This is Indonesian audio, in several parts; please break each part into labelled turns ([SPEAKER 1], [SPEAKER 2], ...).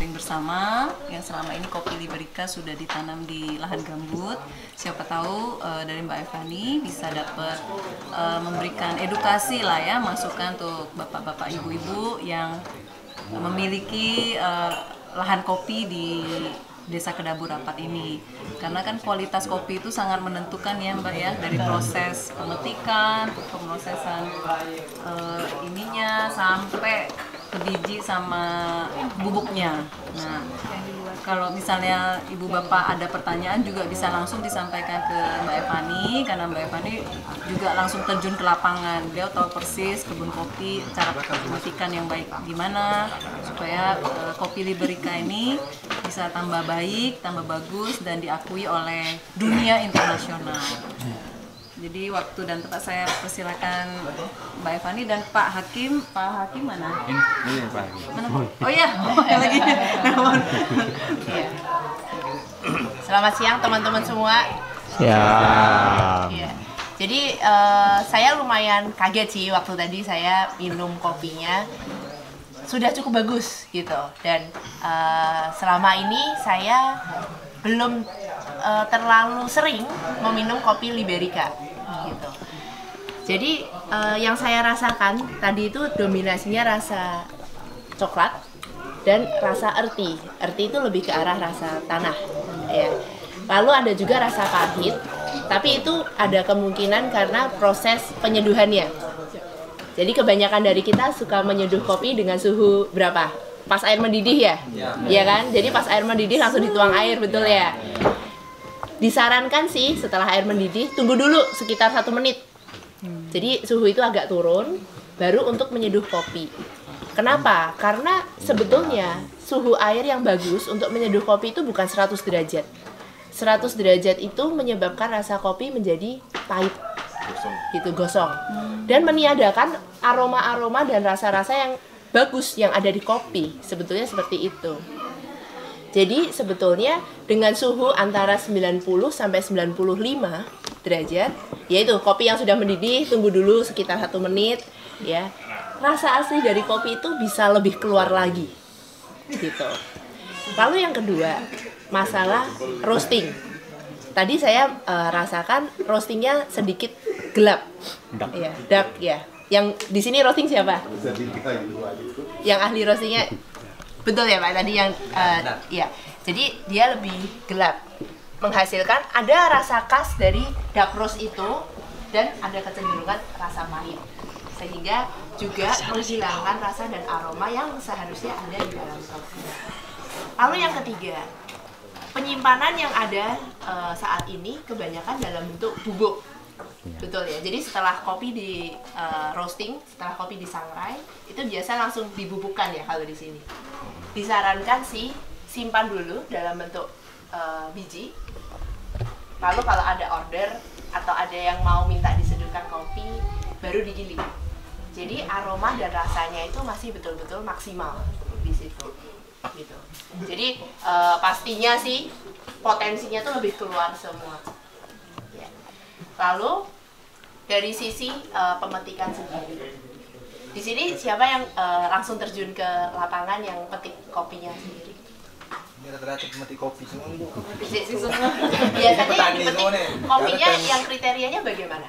[SPEAKER 1] sharing bersama yang selama ini kopi Liberica sudah ditanam di lahan gambut. Siapa tahu dari Mbak Evani bisa dapat memberikan edukasi lah ya, masukan untuk bapak-bapak ibu-ibu yang memiliki lahan kopi di Desa Kedabur Rapat ini, karena kan kualitas kopi itu sangat menentukan ya Mbak ya, dari proses pemetikan, pemrosesan ininya sampai ke biji sama bubuknya. Nah, kalau misalnya ibu bapak ada pertanyaan juga bisa langsung disampaikan ke Mbak Evani, karena Mbak Evani juga langsung terjun ke lapangan. Beliau tahu persis kebun kopi, cara pemetikan yang baik gimana supaya kopi Liberica ini bisa tambah baik, tambah bagus dan diakui oleh dunia internasional. Jadi waktu dan tempat saya persilakan Mbak Evani dan Pak Hakim. Pak Hakim mana?
[SPEAKER 2] Ini Pak Hakim.
[SPEAKER 1] Mana? Oh iya, lagi.
[SPEAKER 3] Ya. Selamat siang teman-teman semua.
[SPEAKER 2] Ya.
[SPEAKER 3] Ya. Jadi saya lumayan kaget sih waktu tadi saya minum kopinya. Sudah cukup bagus gitu, dan selama ini saya belum terlalu sering meminum kopi Liberica gitu. Jadi yang saya rasakan tadi itu dominasinya rasa coklat dan rasa earthy. Earthy itu lebih ke arah rasa tanah ya. Lalu ada juga rasa pahit, tapi itu ada kemungkinan karena proses penyeduhannya. Jadi kebanyakan dari kita suka menyeduh kopi dengan suhu berapa? Pas air mendidih ya? Iya kan? Jadi pas air mendidih langsung dituang air, betul ya? Disarankan sih setelah air mendidih, tunggu dulu sekitar 1 menit. Jadi suhu itu agak turun, baru untuk menyeduh kopi. Kenapa? Karena sebetulnya suhu air yang bagus untuk menyeduh kopi itu bukan 100 derajat. 100 derajat itu menyebabkan rasa kopi menjadi pahit. Gitu, gosong, dan meniadakan aroma-aroma dan rasa-rasa yang bagus yang ada di kopi. Sebetulnya seperti itu. Jadi sebetulnya dengan suhu antara 90 sampai 95 derajat, yaitu kopi yang sudah mendidih, tunggu dulu sekitar 1 menit ya. Rasa asli dari kopi itu bisa lebih keluar lagi. Gitu. Lalu yang kedua, masalah roasting. Tadi saya rasakan roastingnya sedikit gelap, ya, dark ya. Yang di sini roasting siapa? Yang ahli roastingnya, betul ya Pak? Tadi yang, ya. Jadi dia lebih gelap, menghasilkan ada rasa khas dari dark roast itu dan ada kecenderungan rasa pahit, sehingga juga menghilangkan rasa dan aroma yang seharusnya ada di dalam kopi. Lalu yang ketiga, penyimpanan yang ada saat ini kebanyakan dalam bentuk bubuk, betul ya. Jadi setelah kopi di roasting, setelah kopi disangrai, itu biasa langsung dibubukkan ya kalau di sini. Disarankan sih simpan dulu dalam bentuk biji. Lalu kalau ada order atau ada yang mau minta diseduhkan kopi, baru digiling. Jadi aroma dan rasanya itu masih betul-betul maksimal di situ. Gitu. Jadi pastinya sih potensinya tuh lebih keluar semua. Ya. Lalu dari sisi pemetikan sendiri, di sini siapa yang langsung terjun ke lapangan yang petik kopinya sendiri?
[SPEAKER 4] Ini rata-rata pemetik kopi semua.
[SPEAKER 3] Biasanya yang dipetik kopinya yang kriterianya bagaimana?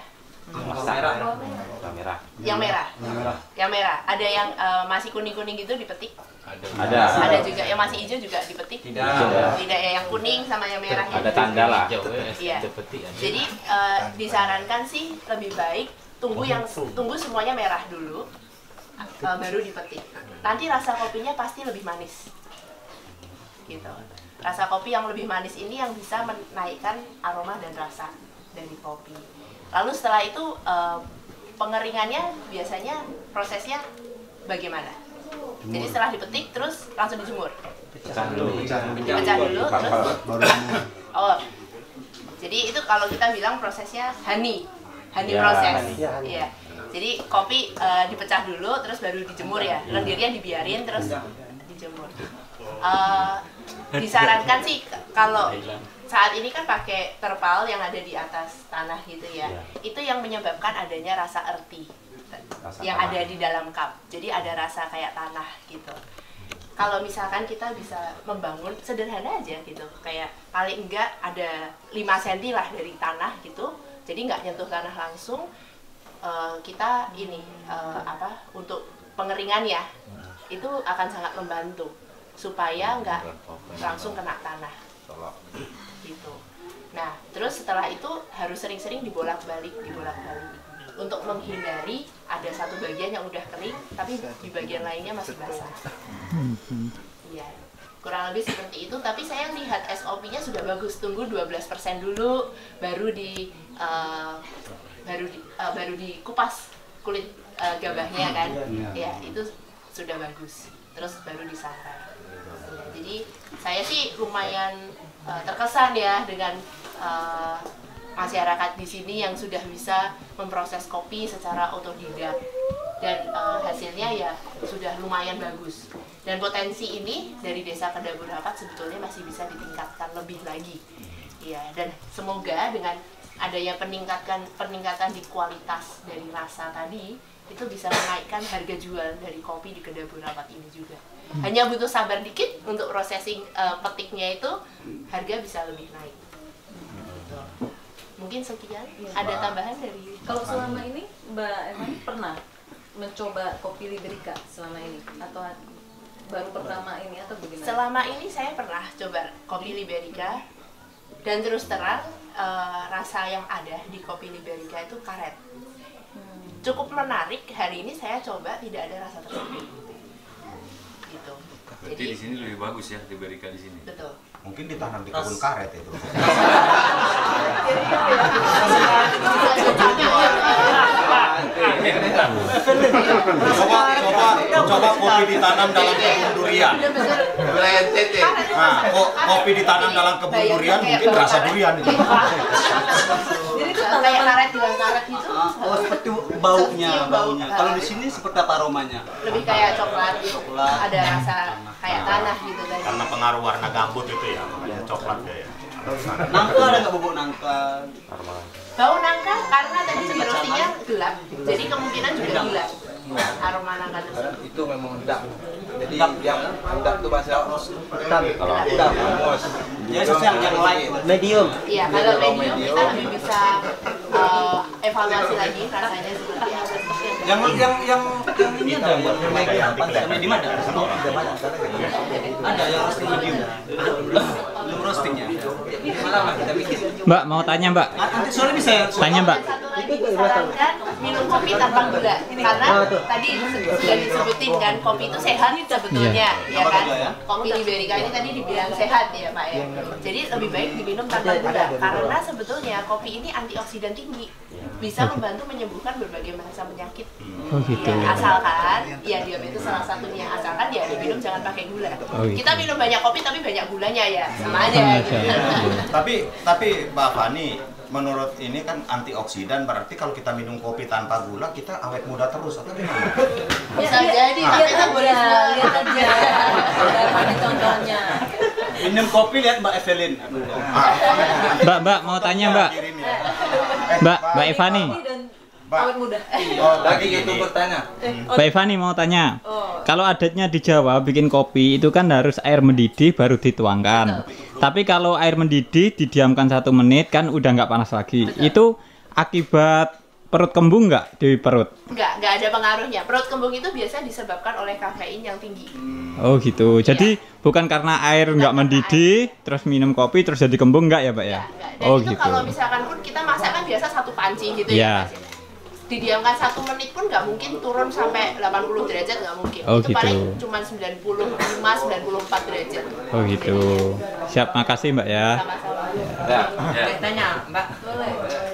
[SPEAKER 2] Merah.
[SPEAKER 3] Yang merah. Yang merah. Ada yang masih kuning-kuning gitu dipetik?
[SPEAKER 2] Ada.
[SPEAKER 3] Ada juga yang masih hijau juga dipetik? Tidak ya, yang kuning sama yang merah.
[SPEAKER 2] Ada tanda lah.
[SPEAKER 3] Iya. Jadi disarankan sih lebih baik tunggu semuanya merah dulu, baru dipetik. Nanti rasa kopinya pasti lebih manis. Gitu. Rasa kopi yang lebih manis ini yang bisa menaikkan aroma dan rasa dari kopi. Lalu setelah itu pengeringannya biasanya prosesnya bagaimana? Jadi setelah dipetik terus langsung dijemur. Dipecah dulu terus oh. Jadi itu kalau kita bilang prosesnya honey proses. Iya. Jadi kopi dipecah dulu terus baru dijemur ya. Lendirnya dibiarin terus dijemur. Disarankan sih kalau saat ini kan pakai terpal yang ada di atas tanah gitu ya. Itu yang menyebabkan adanya rasa earthy yang ada di dalam cup. Jadi ada rasa kayak tanah gitu. kalau misalkan kita bisa membangun sederhana aja gitu, kayak paling enggak ada 5 cm lah dari tanah gitu, jadi nggak nyentuh tanah langsung, kita ini untuk pengeringan ya, itu akan sangat membantu supaya nggak langsung kena tanah gitu. Nah terus setelah itu harus sering-sering dibolak-balik untuk menghindari ada satu bagian yang udah kering tapi di bagian lainnya masih basah. Iya, kurang lebih seperti itu. Tapi saya lihat SOP-nya sudah bagus. Tunggu 12% dulu, baru dikupas kulit gabahnya kan. Ya itu sudah bagus. Terus baru disangrai. Ya, jadi saya sih lumayan terkesan ya dengan masyarakat di sini yang sudah bisa memproses kopi secara otodidak, dan hasilnya ya sudah lumayan bagus. Dan potensi ini dari Desa Kedabur Rapat sebetulnya masih bisa ditingkatkan lebih lagi. Ya, dan semoga dengan adanya peningkatan di kualitas dari rasa tadi itu bisa menaikkan harga jual dari kopi di Kedabur Rapat ini juga. Hanya butuh sabar dikit untuk processing petiknya itu, harga bisa lebih naik. Mungkin sekian. Ada tambahan dari...
[SPEAKER 1] Kalau selama ini Mbak Evan pernah mencoba kopi Liberica selama ini atau baru pertama ini atau bagaimana?
[SPEAKER 3] Selama ini saya pernah coba kopi Liberica, dan terus terang rasa yang ada di kopi Liberica itu karet. Cukup menarik. Hari ini saya coba tidak ada rasa tersebut. Gitu.
[SPEAKER 5] Berarti di sini lebih bagus ya Liberica di sini.
[SPEAKER 3] Betul.
[SPEAKER 6] Mungkin ditanam di kebun karet itu. Coba kopi ditanam dalam kebun durian. Nah, kopi ditanam dalam kebun durian mungkin rasa durian itu.
[SPEAKER 3] Jadi itu kayak karet dengan karet gitu.
[SPEAKER 2] Oh, seperti baunya. Kalau di sini seperti apa aromanya?
[SPEAKER 3] Lebih kayak coklat. Ada rasa kayak tanah gitu tadi.
[SPEAKER 6] Karena pengaruh warna gambut itu ya, makanya coklat ya.
[SPEAKER 2] Nangka ada nggak bubuk nangka?
[SPEAKER 3] Bau nangka karena tadi di rostinya gelap, jadi kemungkinan juga gelap. Aroma nangka tersebut.
[SPEAKER 4] Itu memang hendak. Jadi yang hendak itu bahasa kalau hendak mus.
[SPEAKER 2] Jadi sesuatu yang light, medium.
[SPEAKER 3] Iya, kalau medium kita lebih bisa evaluasi lagi rasanya seperti apa.
[SPEAKER 2] Yang ini ada yang medium ada. Ada yang roasting medium. Belum roastingnya. Malah kita bikin.
[SPEAKER 7] Mbak mau tanya Mbak?
[SPEAKER 2] Nanti sore bisa
[SPEAKER 7] Tanya Mbak.
[SPEAKER 3] Satu lagi disarankan minum kopi tanpa gula, karena tadi sudah disebutin kan kopi itu sehat sebetulnya, ya kan? Kopi Liberica ini tadi dibilang sehat ya Pak ya. Jadi lebih baik diminum tanpa gula, karena sebetulnya kopi ini antioksidan tinggi, bisa membantu menyembuhkan berbagai macam penyakit.
[SPEAKER 7] Oh gitu.
[SPEAKER 3] Ya, asalkan ya diabetes salah satunya, asalkan ya diminum jangan pakai gula.
[SPEAKER 7] gitu.
[SPEAKER 3] Kita minum banyak kopi tapi banyak gulanya ya, sama aja.
[SPEAKER 7] Sama
[SPEAKER 3] Gitu.
[SPEAKER 7] aja.
[SPEAKER 6] Tapi Mbak Fani, menurut ini kan antioksidan, berarti kalau kita minum kopi tanpa gula kita awet muda terus atau gimana?
[SPEAKER 3] Bisa jadi, tapi kita boleh
[SPEAKER 1] lihat aja. Ada contohnya.
[SPEAKER 2] minum kopi lihat Mbak Evelyn.
[SPEAKER 7] Mbak mau tanya Mbak. Mbak Evani.
[SPEAKER 1] Awet muda.
[SPEAKER 4] Oh, lagi YouTuber tanya.
[SPEAKER 7] Mbak Evani mau tanya. Kalau adatnya di Jawa bikin kopi itu kan harus air mendidih baru dituangkan. Tapi kalau air mendidih didiamkan 1 menit kan udah nggak panas lagi. Itu akibat perut kembung nggak di perut?
[SPEAKER 3] Nggak ada pengaruhnya. Perut kembung itu biasa disebabkan oleh kafein yang tinggi.
[SPEAKER 7] Oh gitu. Jadi bukan karena air nggak mendidih, terus minum kopi terus jadi kembung nggak ya Pak ya?
[SPEAKER 3] Nggak. Dan
[SPEAKER 7] Oh
[SPEAKER 3] itu
[SPEAKER 7] gitu.
[SPEAKER 3] kalau misalkan pun kita masak kan biasa 1 panci gitu
[SPEAKER 7] Iya.
[SPEAKER 3] ya. Mas. Didiamkan 1 menit pun nggak mungkin turun sampai 80 derajat, nggak mungkin.
[SPEAKER 7] Oh,
[SPEAKER 3] itu
[SPEAKER 7] gitu.
[SPEAKER 3] paling cuma 95-94 derajat.
[SPEAKER 7] Oh gitu. Siap, makasih Mbak ya.
[SPEAKER 3] Sama-sama.
[SPEAKER 5] Ya.
[SPEAKER 8] Tanya, Mbak.
[SPEAKER 1] Boleh.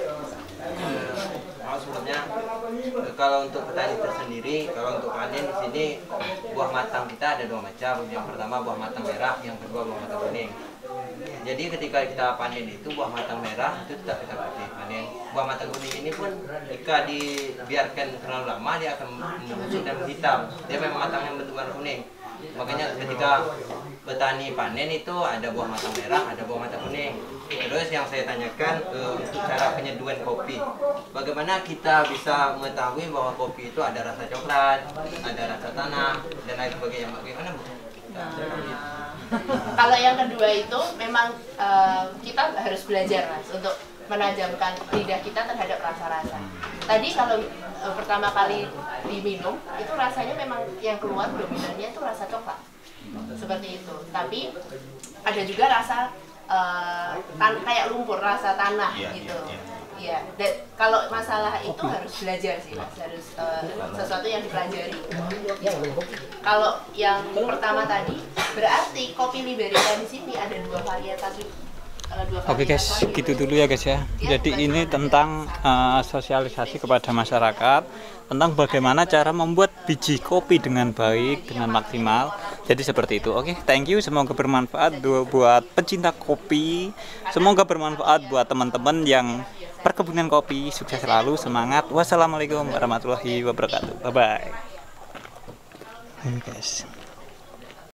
[SPEAKER 8] Sebelumnya kalau untuk petani tersendiri, kalau untuk panen di sini buah matang kita ada 2 macam. Yang pertama buah matang merah, yang kedua buah matang kuning. Jadi ketika kita panen itu buah matang merah itu tetap kita panen. Buah matang kuning ini pun jika dibiarkan terlalu lama dia akan membusuk dan menghitam. Dia memang matang yang bentuk warna kuning. Makanya ketika petani panen itu ada buah matang merah, ada buah matang kuning. Terus yang saya tanyakan untuk cara penyeduhan kopi. Bagaimana kita bisa mengetahui bahwa kopi itu ada rasa coklat, ada rasa tanah dan lain sebagainya. Bagaimana Bu?
[SPEAKER 3] Kalau yang kedua itu memang kita harus belajar Mas untuk menajamkan lidah kita terhadap rasa-rasa. Tadi kalau pertama kali diminum itu rasanya memang yang keluar dominannya itu rasa coklat seperti itu. Tapi ada juga rasa kayak lumpur, rasa tanah gitu. Iya. Dan kalau masalah itu harus belajar sih Mas, harus sesuatu yang dipelajari. Kalau yang pertama tadi berarti kopi Liberica di sini ada dua varietas.
[SPEAKER 7] Oke guys, gitu dulu ya guys ya. Jadi ini tentang sosialisasi kepada masyarakat tentang bagaimana cara membuat biji kopi dengan baik, dengan maksimal. Jadi seperti itu. Oke, thank you. Semoga bermanfaat buat pecinta kopi. Semoga bermanfaat buat teman-teman yang perkebunan kopi. Sukses selalu, semangat. Wassalamualaikum warahmatullahi wabarakatuh. Bye bye. Guys.